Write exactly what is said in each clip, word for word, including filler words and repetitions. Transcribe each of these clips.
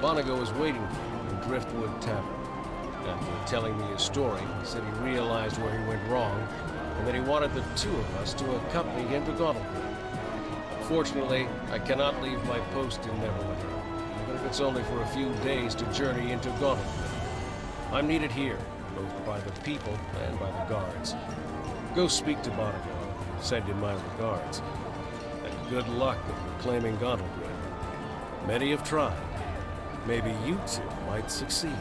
Bonago was waiting for me in Driftwood Tavern. After telling me his story, he said he realized where he went wrong, and that he wanted the two of us to accompany him to Gauntlegrim. Unfortunately, I cannot leave my post in Neverwinter, even if it's only for a few days to journey into Gauntlegrim. I'm needed here, both by the people and by the guards. Go speak to Bonago, send him my regards, and good luck in reclaiming Gauntlegrim. Many have tried. Maybe you two might succeed.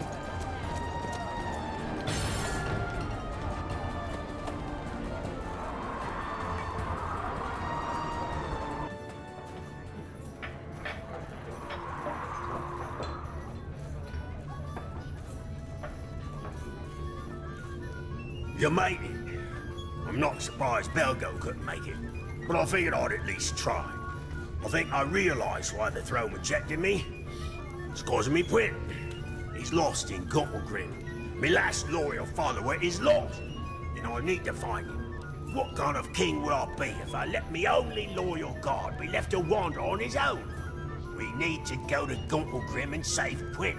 You made it. I'm not surprised Belgo couldn't make it, but I figured I'd at least try. I think I realised why the throne rejected me. It's causing me quit. He's lost in Gauntlegrim. My last loyal follower is lost, and I need to find him. What kind of king would I be if I let me only loyal guard be left to wander on his own? We need to go to Gauntlegrim and save Quinn.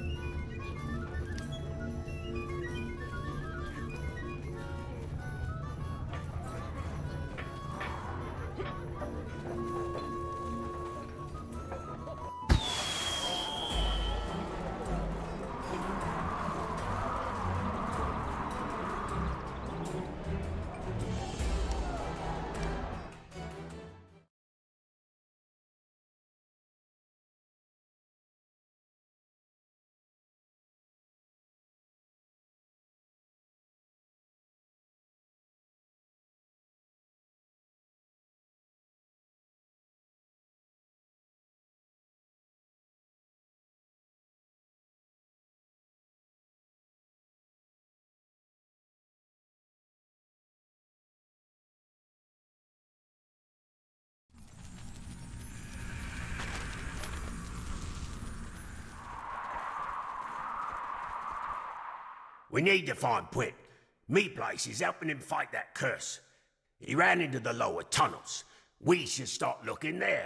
We need to find Quinn. Me place is helping him fight that curse. He ran into the lower tunnels. We should start looking there.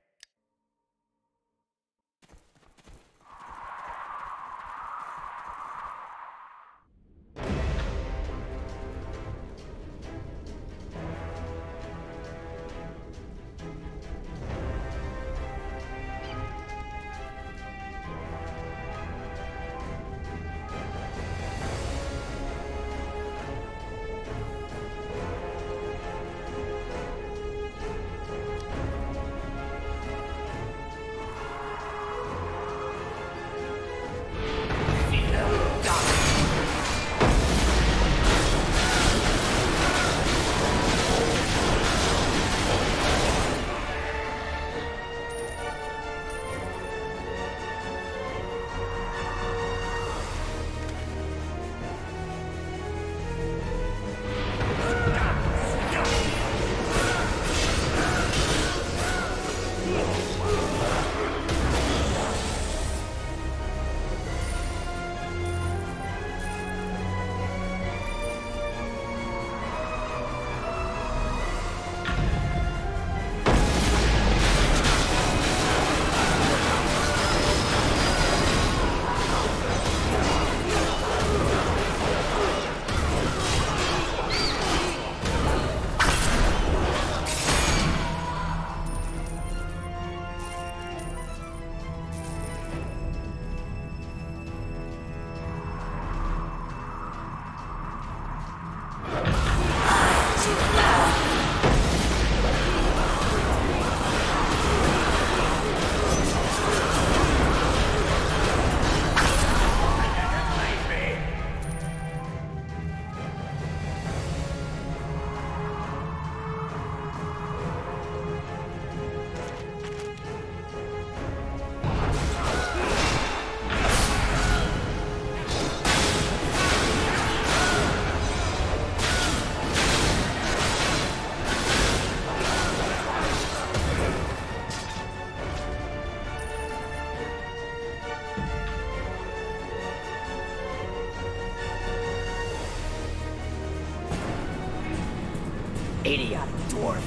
Idiotic dwarf.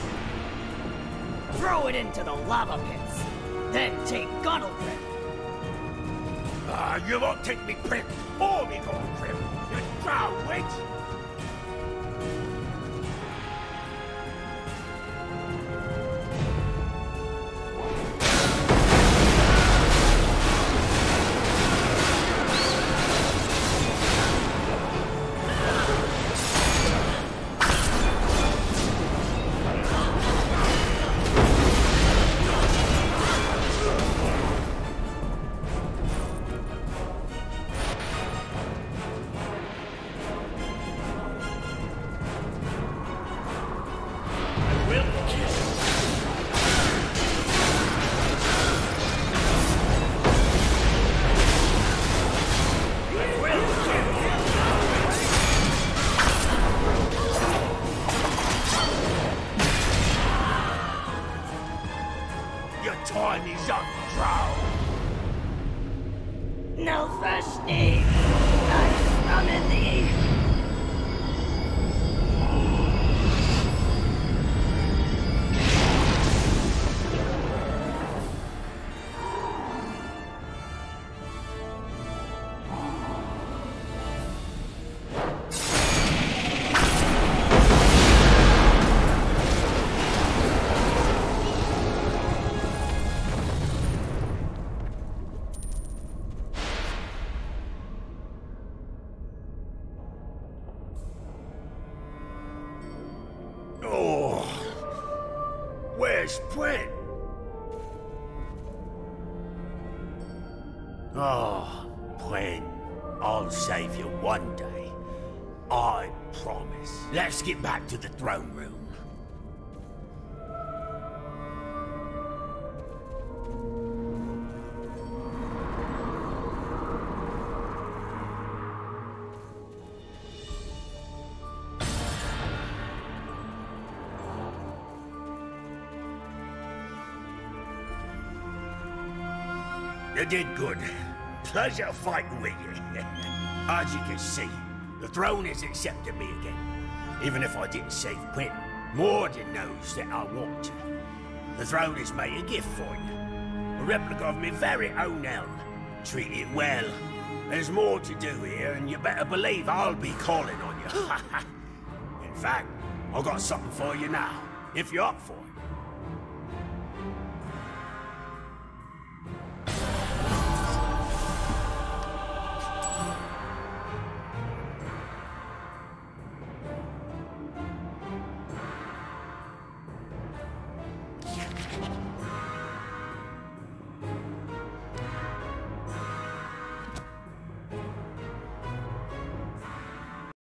Throw it into the lava pits, then take Gauntlegrim. Ah, you won't take me print or me gold crib. You drow witch! Time is up, drow. No first name. I summon thee. Oh, where's Brent? Oh, Brent, I'll save you one day. I promise. Let's get back to the throne room. You did good. Pleasure fighting with you. As you can see, the throne has accepted me again. Even if I didn't save Quinn, Morden knows that I want you. The throne has made a gift for you. A replica of my very own elm. Treat it well. There's more to do here, and you better believe I'll be calling on you. In fact, I've got something for you now, if you're up for it.